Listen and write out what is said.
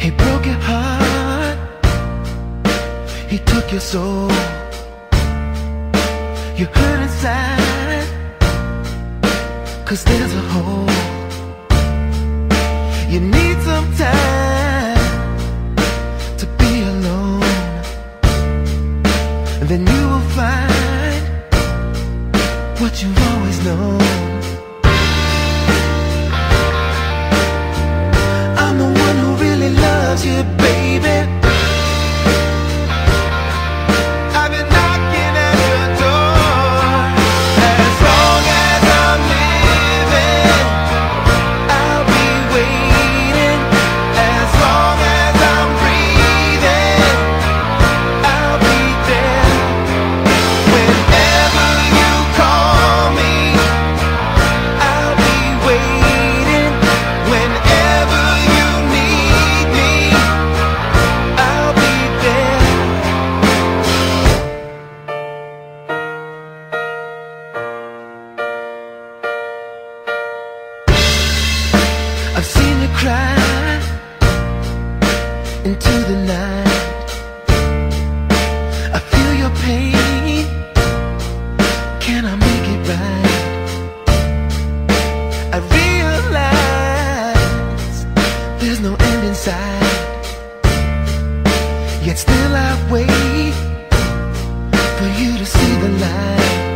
He broke your heart, he took your soul. You hurt inside, 'cause there's a hole. You need some time to be alone, and then you will find what you've always known. I'm the one who really loves you, baby. I've been knocking at your door. As long as I'm living, I'll be waiting. As long as I'm breathing, I'll be there. Whenever you call me, I'll be waiting. Whenever you need me, I'll be there. I've seen you cry into the night. I feel your pain. Can I make it right? I realize there's no end in sight, yet still I wait for you to see the light.